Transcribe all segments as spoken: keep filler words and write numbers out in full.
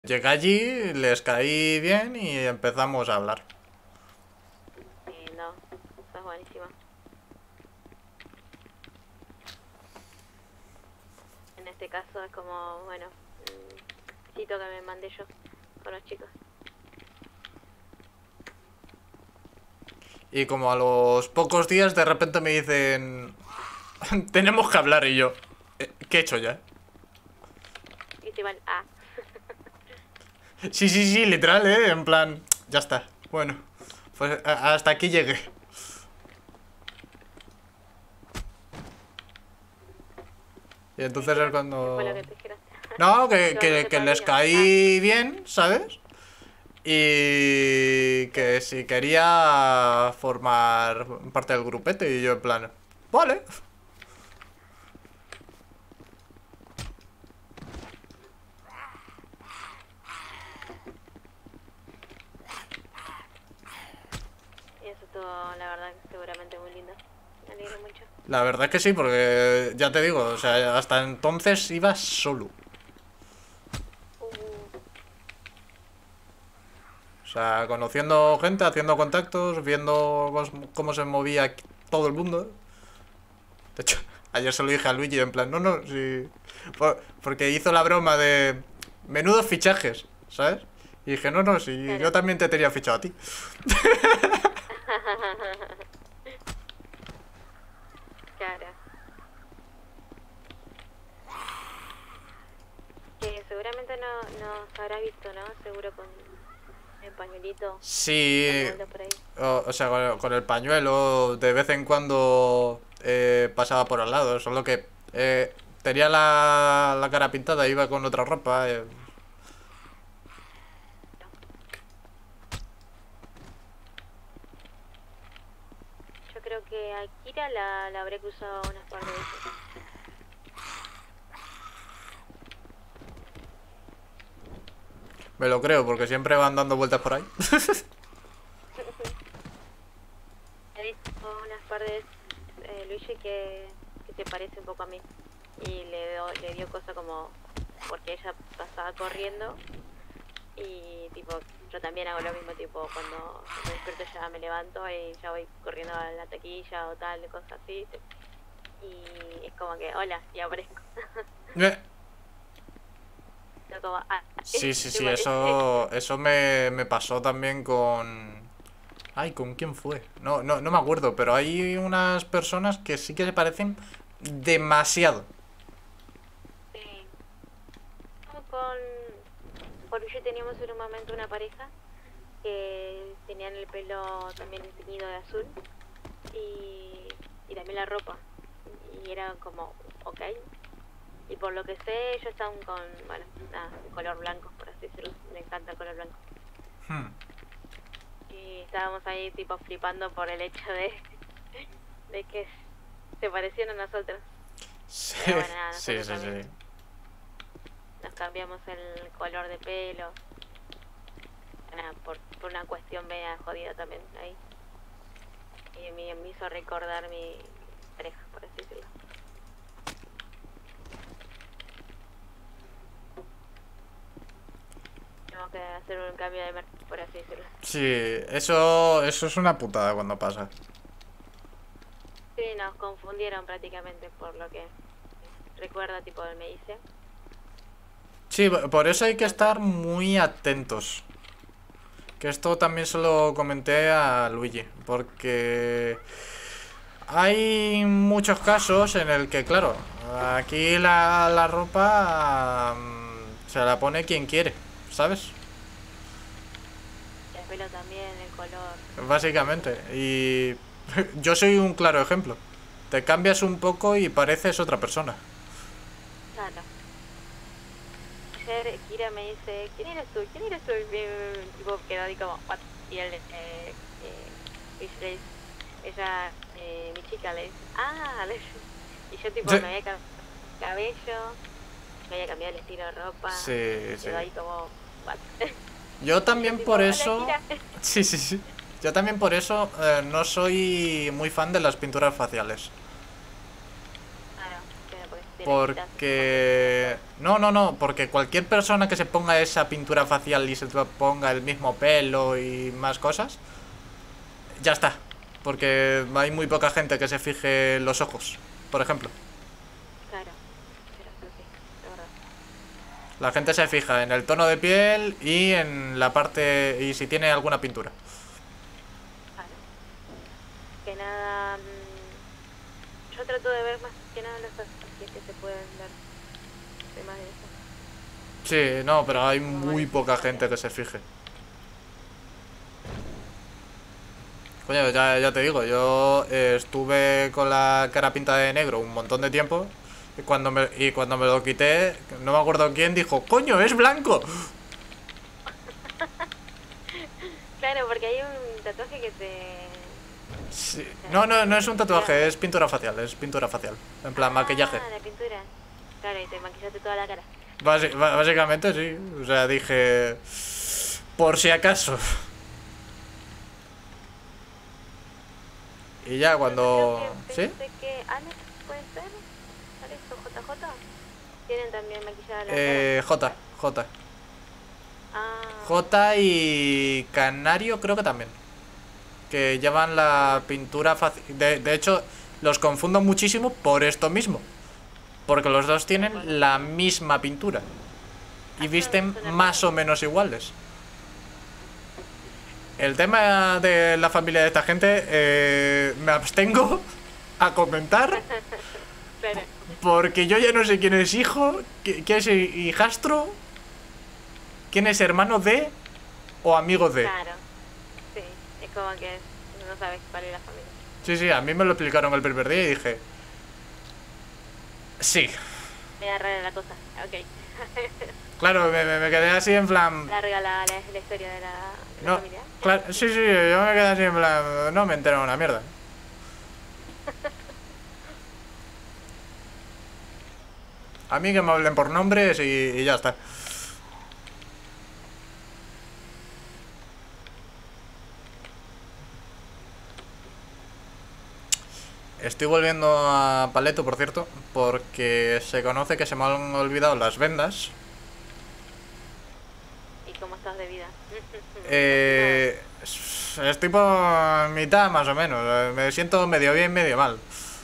Llegué allí, les caí bien y empezamos a hablar. Eh, no, estás buenísima. En este caso es como, bueno, un sitio que me mandé yo con los chicos. Y como a los pocos días de repente me dicen... Tenemos que hablar y yo... "Eh, ¿Qué he hecho ya?". Y te van, ah, Sí, sí, sí, literal, eh, en plan... Ya está, bueno. Pues a- hasta aquí llegué. Y ¿y entonces qué, es qué fue lo cuando... que te dijeron? No, que, ¿Que vamos que, de que les padrino? Ah, caí bien, ¿sabes? Y que si quería formar parte del grupete y yo en plan... Vale. y eso estuvo, la verdad, seguramente muy lindo. Me alegro mucho. La verdad es que sí, porque ya te digo, o sea, hasta entonces iba solo. Uh, O sea, conociendo gente, haciendo contactos, viendo cos- cómo se movía aquí todo el mundo. De hecho, ayer se lo dije a Luigi en plan, no, no, sí. Por- porque hizo la broma de menudos fichajes, ¿sabes? Y dije, no, no, sí, yo claro. también te tenía fichado a ti. Claro. Que seguramente no nos habrá visto, ¿no? Seguro con el pañuelito dando Sí, vueltas por ahí. o, o sea, con el, con el pañuelo, de vez en cuando eh, pasaba por al lado, solo que eh, tenía la, la cara pintada, iba con otra ropa. eh. Yo creo que a Kira la, la habré cruzado unas par de veces. Me lo creo, porque siempre van dando vueltas por ahí. He visto unas par de veces, eh, Luigi, que, que se parece un poco a mí. Y le, do- le dio cosa como... Porque ella pasaba corriendo. Y tipo, yo también hago lo mismo, tipo, cuando me despierto ya me levanto y ya voy corriendo a la taquilla o tal, cosas así. Y es como que, hola, y aparezco. Eh, Yo como, ah, Sí, sí, ¿te sí, parece? eso, eso me, me pasó también con... Ay, ¿con quién fue? No, no, no me acuerdo, pero hay unas personas que sí que se parecen demasiado. Sí. Como con... Por yo teníamos en un momento una pareja que tenían el pelo también teñido de azul y, y también la ropa. Y era como, ok. Y por lo que sé, ellos están con, bueno, nada, color blanco, por así decirlo. Me encanta el color blanco. Hmm. Y estábamos ahí tipo flipando por el hecho de, de que se parecían a nosotros. Sí, Pero bueno, nada, sí, nosotros sí, también sí. nos cambiamos el color de pelo. Nada, por, por una cuestión media jodida también ahí. Y me, me hizo recordar mi pareja, por así decirlo. Tenemos que hacer un cambio de mercado, por así decirlo. Sí, eso, eso es una putada cuando pasa. Sí, nos confundieron prácticamente por lo que recuerda, tipo, él me dice. Sí, por eso hay que Entonces, estar muy atentos. Que esto también se lo comenté a Luigi, porque hay muchos casos en el que, claro, aquí la, la ropa mm, se la pone quien quiere, ¿sabes? el pelo también, el color. Básicamente. Y yo soy un claro ejemplo. Te cambias un poco y pareces otra persona. Claro. Ayer Kira me dice, ¿quién eres tú? ¿Quién eres tú? Y me- tipo quedó ahí como, what? Y él, eh, eh, y le dice- ella, eh, mi chica le dice, ah, le dice. Y yo tipo Sí, me había cambiado el cabello, me había cambiado el estilo de ropa, sí, sí. quedó ahí como, what? Yo Y yo también tipo, por hola eso... Kira. Sí, sí, sí. Yo también por eso eh, no soy muy fan de las pinturas faciales. Ah, no, claro, porque Si le quitas- Porque... No, no, no, porque cualquier persona que se ponga esa pintura facial y se ponga el mismo pelo y más cosas, ya está. Porque hay muy poca gente que se fije en los ojos, por ejemplo. Claro, pero eso sí, de verdad. La gente se fija en el tono de piel y en la parte... y si tiene alguna pintura. Claro. Que nada... mm, yo trato de ver más que nada las así que se pueden ver temas de eso. Sí, no, pero hay muy poca gente que se fije. Coño, ya, ya te digo, yo eh, estuve con la cara pintada de negro un montón de tiempo y cuando me, y cuando me lo quité, no me acuerdo quién dijo, ¡coño, es blanco! Claro, porque hay un tatuaje que te... Sí. No, no, no es un tatuaje, es pintura facial, es pintura facial, en plan maquillaje. Ah, la pintura. Claro, y te maquillaste toda la cara. Basi- ba- básicamente sí, o sea, dije, por si acaso. Y ya cuando... Creo ¿Sí? que pensé que Alex, ¿puede ser? Alex o J J tienen también maquillada la Eh, J, J. cara. Ah, J y Canario creo que también. Que llevan la pintura fácil. De, de hecho, los confundo muchísimo por esto mismo. Porque los dos tienen la misma pintura. Y visten más o menos iguales. El tema de la familia de esta gente, eh, me abstengo a comentar. claro. Porque yo ya no sé quién es hijo, qui- quién es hijastro, quién es hermano de o amigo de. Claro. Sí, es como que no sabes cuál es la familia. Sí, sí, a mí me lo explicaron el primer día y dije... Sí. Me da rara la cosa. Ok. Claro, me, me- me quedé así en plan... Larga la, la, la historia de la, de la No, familia. claro, sí, sí, yo me quedé así en plan... No me entero una mierda. A mí que me hablen por nombres y, y ya está. Estoy volviendo a Paleto, por cierto, porque se conoce que se me han olvidado las vendas. ¿Y cómo estás de vida? Eh, estoy por mitad más o menos. Me siento medio bien, medio mal.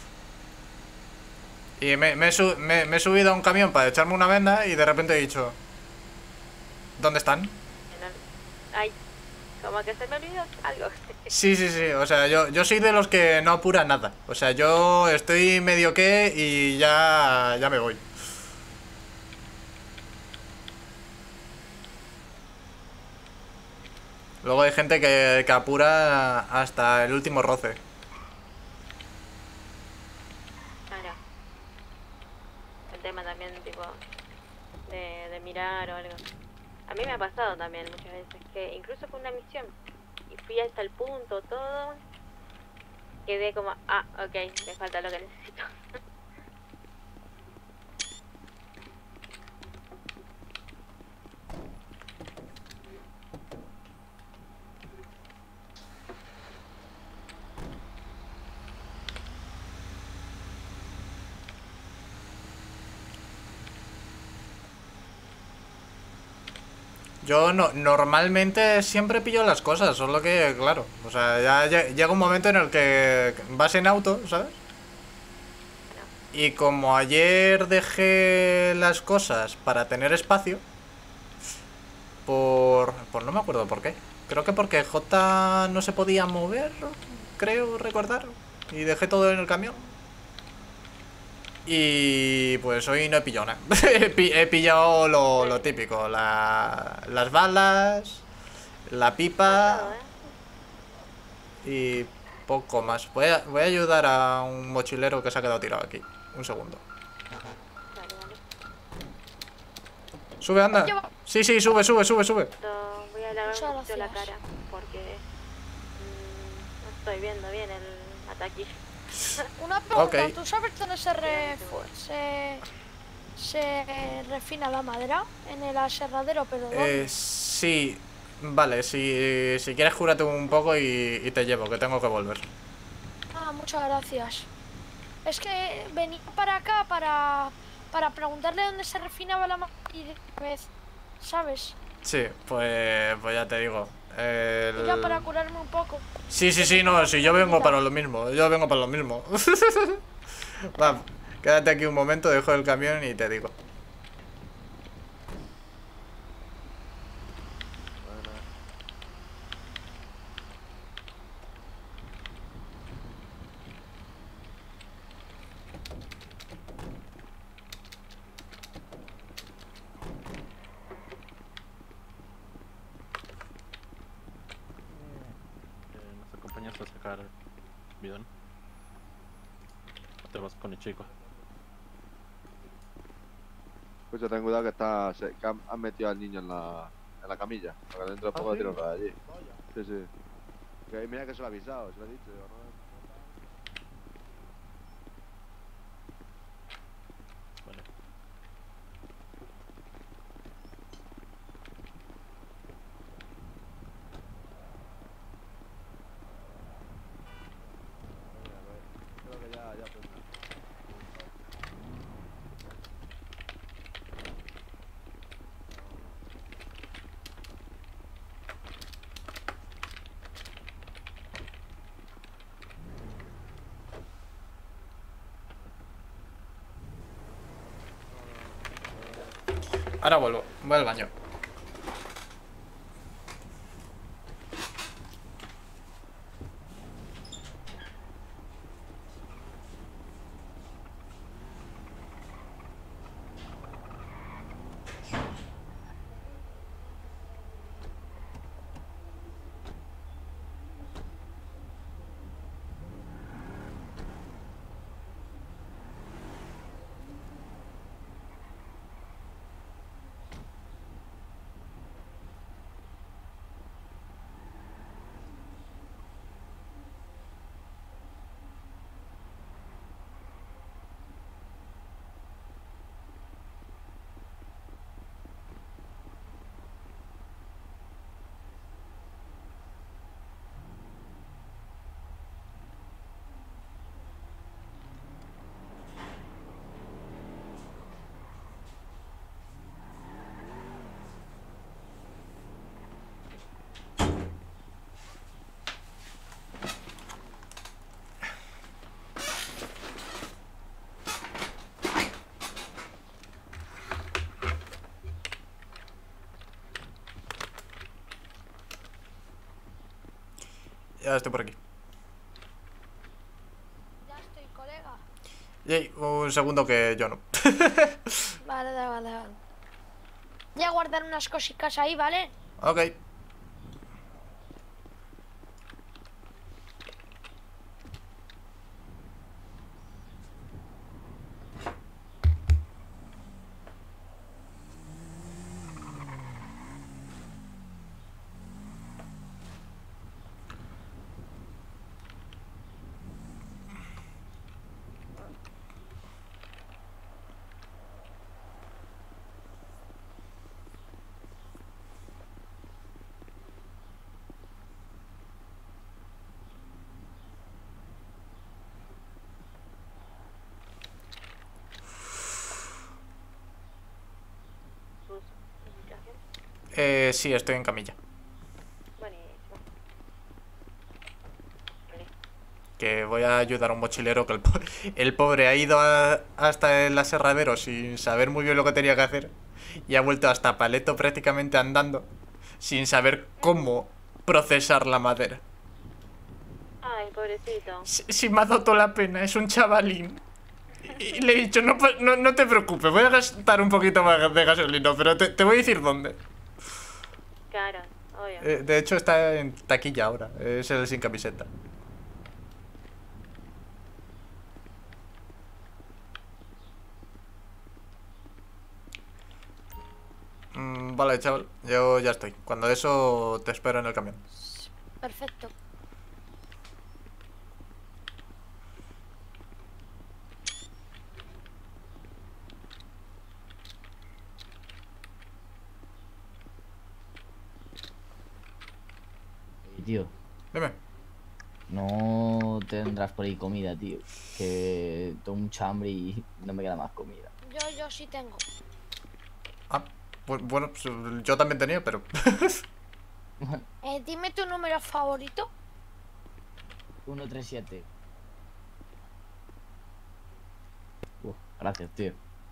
Y me, me he su- me- me he subido a un camión para echarme una venda y de repente he dicho... ¿Dónde están? No. Ay, como que se me olvidó algo. Sí, sí, sí. O sea, yo, yo soy de los que no apura nada. O sea, yo estoy medio que y ya, ya me voy. Luego hay gente que, que apura hasta el último roce. Claro. El tema también, tipo, de, de mirar o algo. A mí me ha pasado también muchas veces que incluso fue una misión y fui hasta el punto, todo, quedé como, ah, ok, me falta lo que necesito. Yo no, normalmente siempre pillo las cosas, solo que, claro, o sea, ya lle- llega un momento en el que vas en auto, ¿sabes? Y como ayer dejé las cosas para tener espacio, por... por no me acuerdo por qué. Creo que porque J no se podía mover, creo recordar, y dejé todo en el camión. Y pues hoy no he pillado nada. He pi- he pillado lo, lo típico, la, las balas, la pipa Todo, ¿eh? y poco más. Voy a, voy a ayudar a un mochilero que se ha quedado tirado aquí. Un segundo. Vale, vale. Sube, anda. Sí, sí, sube, sube, sube, sube. Esto- voy a lavar Muchas un poquito la gracias. cara porque mm, no estoy viendo bien el ataque. Una pregunta, Ok. ¿tú sabes dónde se, refu- se, se refina la madera? En el aserradero, pero ¿dónde? Eh, sí, vale, si, si quieres cúrate un poco y, y te llevo, que tengo que volver. Ah, muchas gracias. Es que venía para acá para, para preguntarle dónde se refinaba la madera vez, ¿sabes? Sí, pues, pues ya te digo. El... Era para curarme un poco. Sí, sí, sí, no, sí, yo vengo para lo mismo. Yo vengo para lo mismo. Va, quédate aquí un momento, dejo el camión y te digo. Eh, ¿Nos acompañas a sacar bidón? ¿O te vas con el chico? Escucha, ten cuidado que está. Se, que han, han metido al niño en la, en la camilla. Para que dentro de ¿Ah, poco sí? tiro para allí. Sí, sí. Que mira que se lo he avisado, se lo he dicho. Digo, no, Vale. creo que ya, ya tendrá. Ahora vuelvo, voy al baño. Ya estoy por aquí. Ya estoy, colega. Yey, un segundo que yo no. Vale, vale, vale, vale. Voy a guardar unas cositas ahí, ¿vale? Ok. ¿Sus indicaciones? Eh, sí, estoy en camilla. Buenísimo. Vale. Que voy a ayudar a un mochilero que el, po- el pobre ha ido a- hasta el aserradero sin saber muy bien lo que tenía que hacer y ha vuelto hasta Paleto prácticamente andando sin saber cómo procesar la madera. Ay, pobrecito. Si, si me ha dado toda la pena, es un chavalín. Y, y le he dicho, no, pa- no, no te preocupes, voy a gastar un poquito más de gasolina, pero te, te voy a decir dónde. Claro, obvio. Eh, de hecho está en taquilla ahora, es el sin camiseta. Mm, vale, chaval, yo ya estoy. Cuando eso te espero en el camión. Perfecto. Ey, tío, Dime. No tendrás por ahí comida, tío. Que tengo mucha hambre y no me queda más comida. Yo, yo sí tengo. Ah, bu- bueno, pues, yo también tenía, pero... Eh, dime tu número favorito. ciento treinta y siete. Uf, gracias, tío.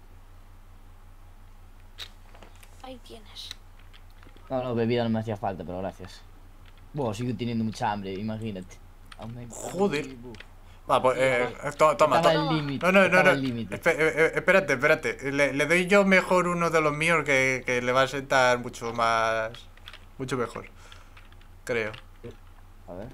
Ahí tienes. No, no, bebida no me hacía falta, pero gracias. Bueno, sigo teniendo mucha hambre, imagínate. Aún- Joder. Uf. Va, pues, eh, eh, to- toma, Estaba toma. al límite. No, no, no, estaba no. al límite. Espe- eh, eh, espérate, espérate. Le, le doy yo mejor uno de los míos que, que le va a sentar mucho más... Mucho mejor. Creo. A ver.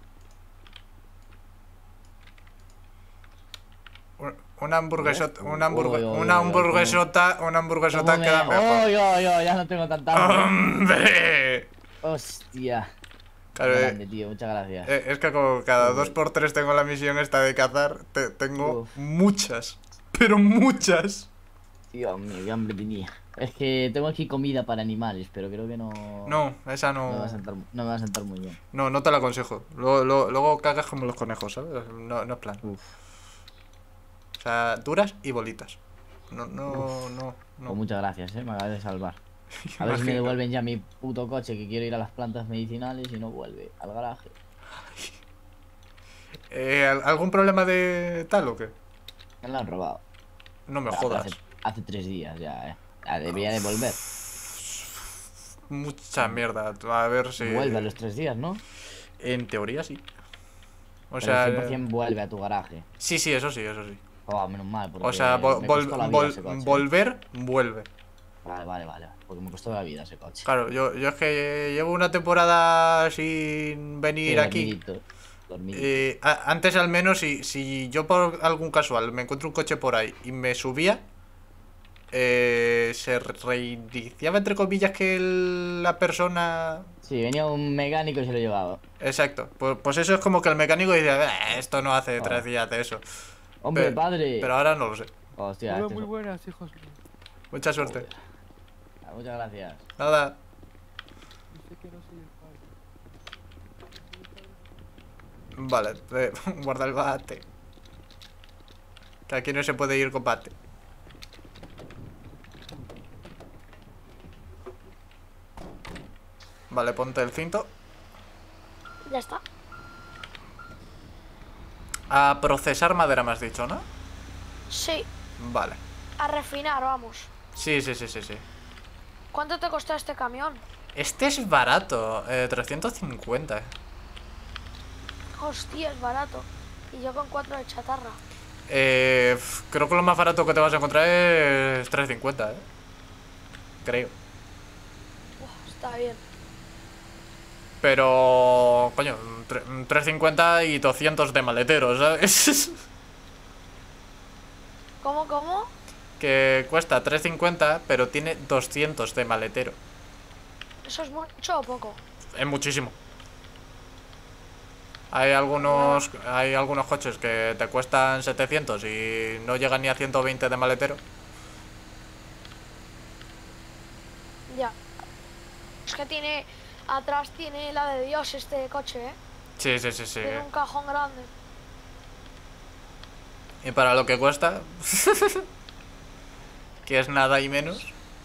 Un- Una hamburguesota, una, Uy, hamburgue- uy, uy, una uy, hamburguesota, una hamburguesota ¿Cómo me- queda mejor. Oh, yo, yo, ya no tengo tanta hambre. ¡Hombre! Hostia. Claro, eh, Grande, tío, muchas gracias. eh, es que como cada Joder. dos por tres tengo la misión esta de cazar, te- tengo Uf. muchas. Pero muchas. Dios mío, qué hambre tenía. Es que tengo aquí comida para animales, pero creo que no. No, esa No me va a no. sentar, no me va a sentar muy bien. No, no te la aconsejo. Luego, luego, luego cagas como los conejos, ¿sabes? No, no es plan. Uf. O sea, duras y bolitas. No, no, no, Pues no. muchas gracias, eh, me acabas de salvar. A ver si me Imagino. devuelven ya mi puto coche, que quiero ir a las plantas medicinales y no vuelve al garaje. Eh, ¿al- ¿Algún problema de tal o qué? Me lo han robado. No me Hace, jodas. hace tres días ya, eh. Ya debería devolver. Mucha mierda. A ver si. Vuelve a los tres días, ¿no? En teoría sí. O Pero sea. cien por cien vuelve a tu garaje. Sí, sí, eso sí, eso sí. Oh, menos mal, porque O sea, vol- me vol- costó la vida vol- ese coche. volver, vuelve. Vale, vale, vale. Porque me costó la vida ese coche. Claro, yo, yo es que llevo una temporada sin venir Sí, aquí. dormidito, dormidito. Eh, a- antes al menos, si, si yo por algún casual me encuentro un coche por ahí y me subía, eh, se reiniciaba entre comillas que el- la persona... Sí, venía un mecánico y se lo llevaba. Exacto, pues, pues eso es como que el mecánico dice, "Eh, esto no hace Ah. tres días de eso. ¡Hombre, Pero- padre! Pero ahora no lo sé. Hostia, Hola, este muy es- buenas, hijos. Mucha suerte. Joder. Ah, muchas gracias. Nada. Dice que no soy el padre. Vale, eh, guarda el bate. Que aquí no se puede ir con bate. Vale, ponte el cinto. Ya está. A procesar madera me has dicho, ¿no? Sí, Vale. a refinar, vamos. Sí, sí, sí, sí, sí. ¿Cuánto te costó este camión? Este es barato, eh, trescientos cincuenta. Hostia, es barato. Y yo con cuatro de chatarra. Eh, f- creo que lo más barato que te vas a encontrar es trescientos cincuenta, eh. Creo. Uf, está bien. Pero, coño, tre- trescientos cincuenta y doscientos de maletero, ¿sabes? ¿Cómo, cómo? Que cuesta trescientos cincuenta, pero tiene doscientos de maletero. ¿Eso es mucho o poco? Es muchísimo. Hay algunos, hay algunos coches que te cuestan setecientos y no llegan ni a ciento veinte de maletero. Ya. Es que tiene... Atrás tiene la de Dios este coche, ¿eh? Sí, sí, sí, sí. Tiene un cajón grande. Y para lo que cuesta, que es nada y menos.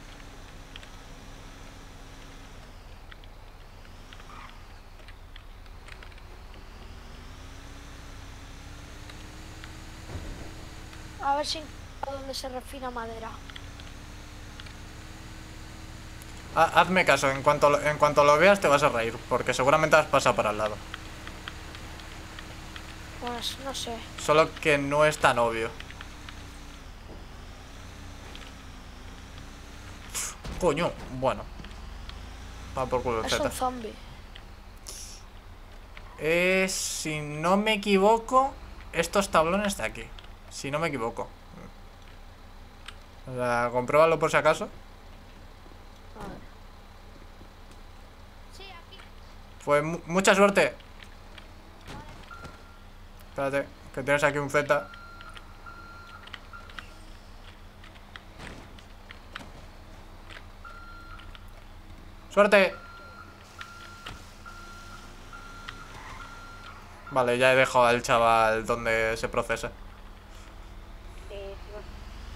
A ver si a dónde se refina madera. Ha- Hazme caso, en cuanto, lo- en cuanto lo veas te vas a reír, porque seguramente has pasado para al lado. Pues no sé. Solo que no es tan obvio. Coño, bueno. Va por culo el Es Z. un zombie. Eh, si no me equivoco, estos tablones de aquí. Si no me equivoco. O sea, compruébalo por si acaso. A ver. Sí, aquí. Pues mu- mucha suerte. Espérate, que tienes aquí un Z. Suerte. Vale, ya he dejado al chaval donde se procesa. Eh, sí, bueno.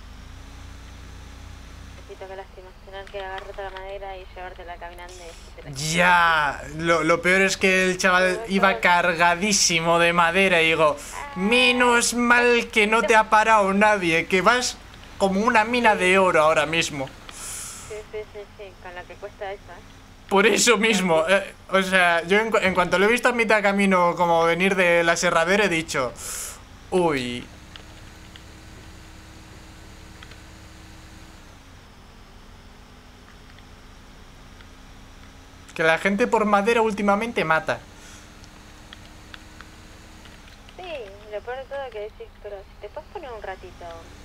Necesito que lástima. Tener que agarrarte la madera y llevártela caminando y te la- Ya, lo, lo peor es que el chaval iba cargadísimo de madera y digo, menos mal que no te ha parado nadie, que vas como una mina de oro ahora mismo. Sí, sí, sí, sí, con lo que cuesta eso, ¿eh? Por eso mismo, eh, o sea, yo en, cu- en cuanto lo he visto a mitad de camino como venir de la aserradero he dicho, uy. Que la gente por madera últimamente mata. Sí, lo peor de todo es que decís, pero si te puedes poner un ratito.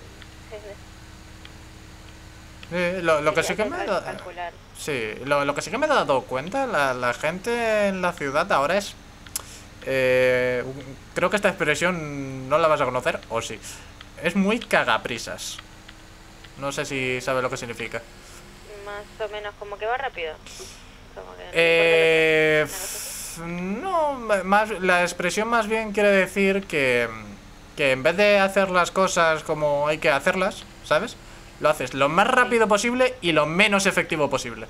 Eh, lo, lo que sí hay que me he dado, calcular. sí, lo, lo que sí que me he dado cuenta, la, la gente en la ciudad ahora es, eh, un- creo que esta expresión no la vas a conocer, o sí, es muy cagaprisas. No sé si sabes lo que significa. Más o menos como que va rápido. Como que no le Eh, importa lo que- una cosa así. f- no, ma- más, la expresión más bien quiere decir que, que en vez de hacer las cosas como hay que hacerlas, ¿sabes? Lo haces lo más rápido posible y lo menos efectivo posible.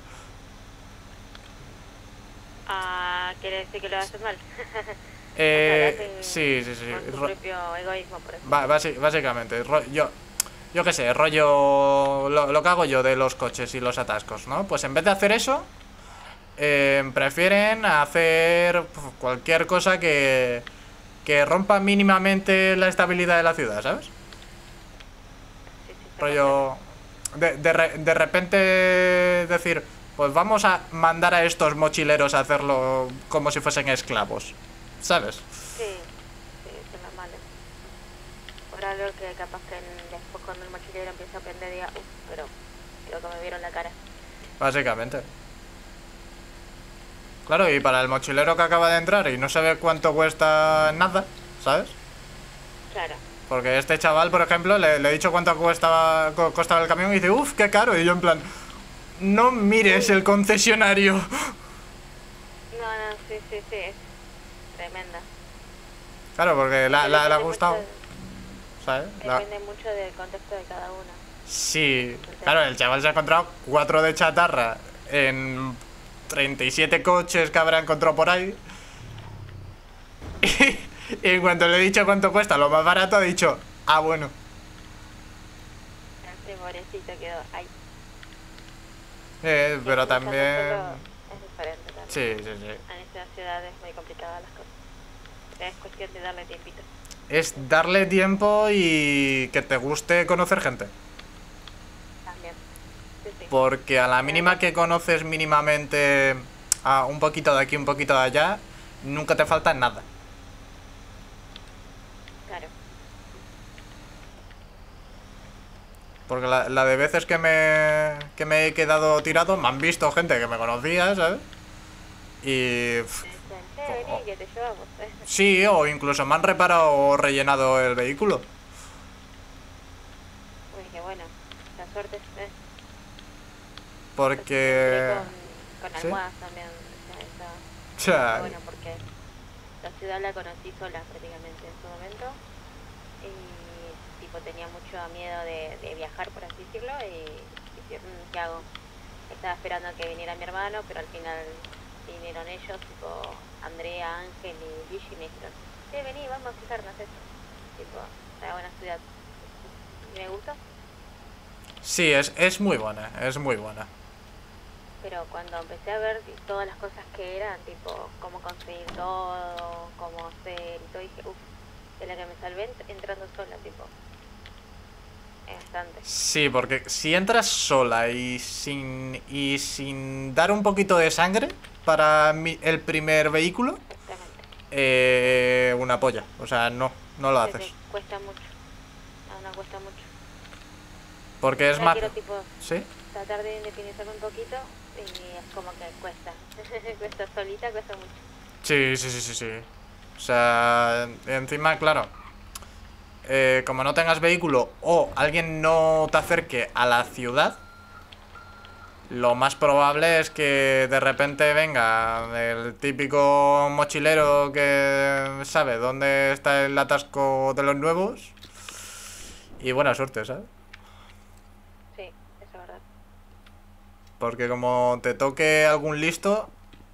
Ah, quiere decir que lo haces mal. Eh, O sea, lo hacen sí, sí, sí. Con su ro- propio egoísmo, por eso. ba- basi- básicamente, ro- yo, yo qué sé, rollo lo, lo que hago yo de los coches y los atascos, ¿no? Pues en vez de hacer eso, eh, prefieren hacer pf, cualquier cosa que, que rompa mínimamente la estabilidad de la ciudad, ¿sabes? Sí, sí, se Rollo, de, de, re- de repente decir, pues vamos a mandar a estos mochileros a hacerlo como si fuesen esclavos, ¿sabes? Sí, sí, son los malos. Por algo que capaz que en- después cuando el mochilero empieza a aprender diga, uff, pero creo que me vieron la cara. Básicamente. Claro, y para el mochilero que acaba de entrar y no sabe cuánto cuesta nada, ¿sabes? Claro. Porque este chaval, por ejemplo, le, le he dicho cuánto costaba, co- costaba el camión y dice, uff, qué caro. Y yo en plan, no mires el concesionario. No, no, sí, sí, sí, es tremenda. Claro, porque la, la- le ha Depende gustado, mucho- ¿sabes? La- Depende mucho del contexto de cada uno. Sí, claro, el chaval se ha encontrado cuatro de chatarra en treinta y siete coches que habrá encontrado por ahí. Y en cuanto le he dicho cuánto cuesta lo más barato, ha dicho, ah, bueno. Este pobrecito quedó ahí. Eh, pero Sí, también... Es diferente también. Sí, sí, sí. En esta ciudad es muy complicada las cosas. Es cuestión de darle tiempito. Es darle tiempo y que te guste conocer gente. También. Sí, sí. Porque a la mínima que conoces mínimamente a un poquito de aquí, un poquito de allá, nunca te falta nada. Claro. Porque la, la de veces que me, que me he quedado tirado, me han visto gente que me conocía, ¿sabes? Y... pf, Me dicen, che, vení, que te llevamos. sí, o incluso me han reparado o rellenado el vehículo. Uy, qué bueno. La suerte es... es Porque... Con, con ¿sí? almohadas también. O sea, está- O sea, está bueno porque la ciudad la conocí sola prácticamente en su momento. Y tipo tenía mucho miedo de, de viajar, por así decirlo. Y dije, "Mm, ¿qué hago? Estaba esperando que viniera mi hermano, pero al final vinieron ellos, tipo Andrea, Ángel y Luigi, y me dijeron, sí, vení, vamos a fijarnos esto. Tipo, una buena ciudad. Y me gustó. sí, es, es muy buena, es muy buena. Pero cuando empecé a ver todas las cosas que eran, tipo, cómo conseguir todo, cómo hacer y todo, dije, uff, de la que me salvé ent- entrando sola, tipo. Es bastante. Sí, porque si entras sola y sin, y sin dar un poquito de sangre para mi- el primer vehículo, Exactamente. eh, una polla. O sea, no, no lo Se haces. te cuesta mucho. No, no cuesta mucho. Porque es Ahora más... quiero, tipo, ¿Sí? tratar de independizarme un poquito y es como que cuesta. Cuesta solita, cuesta mucho. Sí, sí, sí, sí, sí. O sea, encima, claro, eh, como no tengas vehículo o alguien no te acerque a la ciudad, lo más probable es que de repente venga el típico mochilero que sabe dónde está el atasco de los nuevos. Y buena suerte, ¿sabes? Sí, eso es verdad. Porque como te toque algún listo...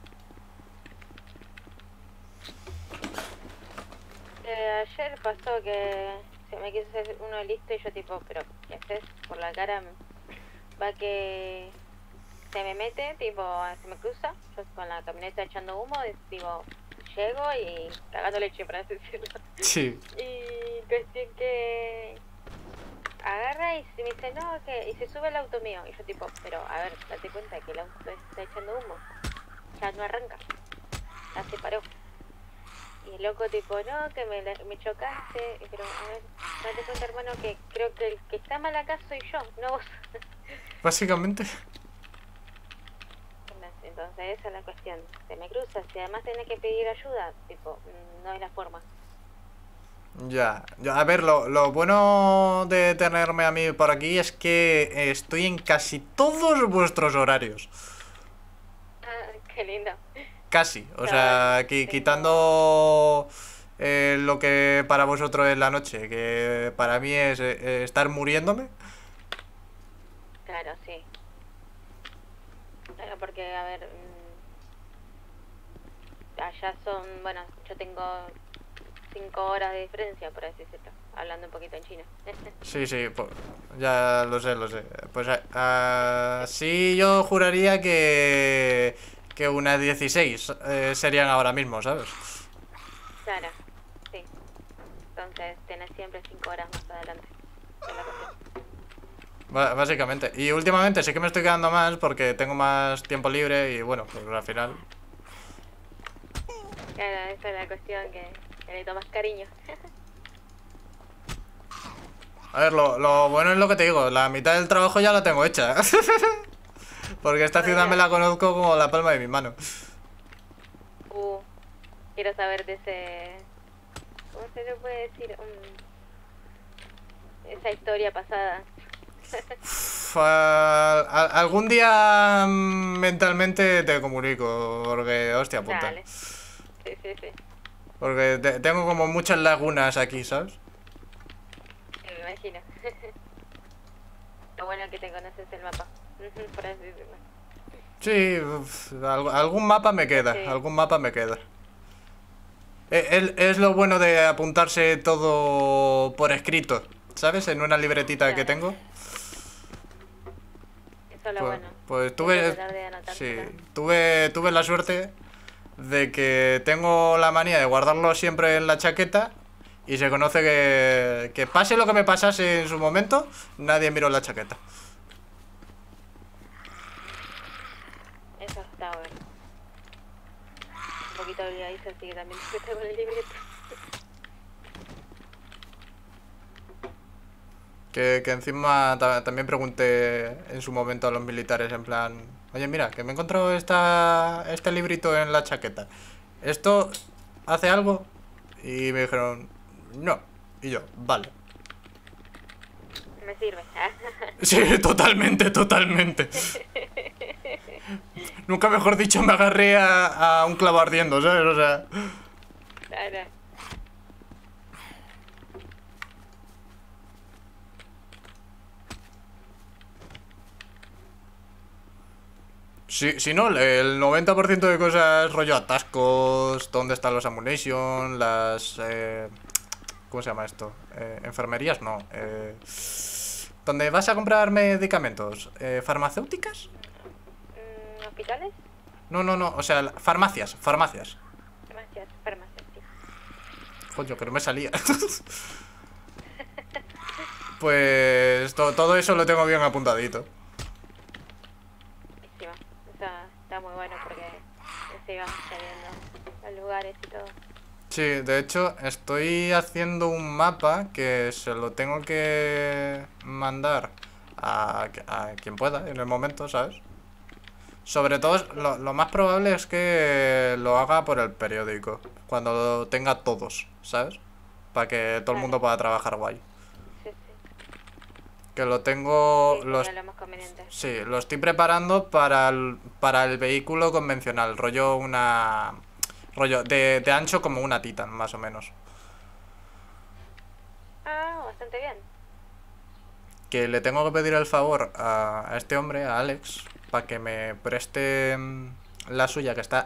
Eh, ayer pasó que se me quiso hacer uno listo y yo tipo, pero ¿qué haces? Por la cara va que se me mete, tipo, se me cruza, yo con la camioneta echando humo, digo, llego y cagando leche, para así decirlo. Sí. Y cuestión que agarra y se me dice, no, que y se sube el auto mío. Y yo tipo, pero a ver, date cuenta que el auto está echando humo, ya no arranca, ya se paró. Y el loco tipo, no, que me, me chocaste. Y pero, a ver, date cuenta, hermano, que creo que el que está mal acá soy yo, no vos. Básicamente. Entonces esa es la cuestión. Se me cruza, si además tenés que pedir ayuda, tipo, no es la forma. Ya, ya, a ver, lo, lo bueno de tenerme a mí por aquí es que estoy en casi todos vuestros horarios. Ah, qué lindo. Casi, o sea, qui- quitando eh, lo que para vosotros es la noche, que para mí es eh, estar muriéndome. Claro, sí. Claro, porque, a ver, mmm, allá son, bueno, yo tengo cinco horas de diferencia, por así decirlo, hablando un poquito en chino. Sí, sí, pues, ya lo sé, lo sé. Pues uh, sí, yo juraría que, que unas dieciséis eh, serían ahora mismo, ¿sabes? Claro, sí. Entonces tenés siempre cinco horas más adelante. Es la cuestión. B- básicamente. Y últimamente sí que me estoy quedando más porque tengo más tiempo libre y bueno, pues al final... Claro, esa es la cuestión, que, que le tomas cariño. A ver, lo, lo bueno es lo que te digo, la mitad del trabajo ya la tengo hecha. Porque esta ciudad me la conozco como la palma de mi mano. Uh, quiero saber de ese... ¿Cómo se le puede decir? Um, esa historia pasada. Uf, al- al- algún día mm, mentalmente te comunico, porque hostia puta. Dale. Sí, sí, sí. Porque te- tengo como muchas lagunas aquí, ¿sabes? Me imagino. Lo bueno que te conoces el mapa. Por así decirlo. Sí, uf, al- algún mapa me queda, Sí. algún mapa me queda. E- el- Es lo bueno de apuntarse todo por escrito, ¿sabes? En una libretita que Claro. tengo. Eso es lo Pues, bueno. pues Hay que tuve, tratar de sí, anotársela. tuve, tuve la suerte de que tengo la manía de guardarlo siempre en la chaqueta y se conoce que, que pase lo que me pasase en su momento, nadie miró la chaqueta. Eso está bueno. Un poquito olvidadizo, así que también te con el libreto. Que, que encima ta- también pregunté en su momento a los militares en plan, oye mira, que me he encontrado esta, este librito en la chaqueta. ¿Esto hace algo? Y me dijeron, no. Y yo, vale. Me sirve. Sí, totalmente, totalmente. Nunca mejor dicho me agarré a, a un clavo ardiendo, ¿sabes? O sea... Claro. Si, si no, el noventa por ciento de cosas rollo atascos, dónde están los ammunition, las... Eh, ¿cómo se llama esto? Eh, enfermerías, no. Eh, ¿dónde vas a comprar medicamentos? Eh, ¿Farmacéuticas? Mm, ¿Hospitales? No, no, no, o sea, farmacias, farmacias. Farmacias, farmacias, sí. Coño, que no me salía. Pues to- todo eso lo tengo bien apuntadito. Buenísimo. Eso está muy bueno porque así vamos sabiendo los lugares y todo. Sí, de hecho, estoy haciendo un mapa que se lo tengo que mandar a, a quien pueda en el momento, ¿sabes? Sobre todo, lo, lo más probable es que lo haga por el periódico, cuando lo tenga todos, ¿sabes? Para que todo el mundo pueda trabajar guay. Sí, sí. Que lo tengo... Sí, Los, sería lo más conveniente. sí, lo estoy preparando para el, para el vehículo convencional. Rollo una... Rollo de, de ancho como una Titan, más o menos. Ah, bastante bien. Que le tengo que pedir el favor a, a este hombre, a Alex, para que me preste mm, la suya, que está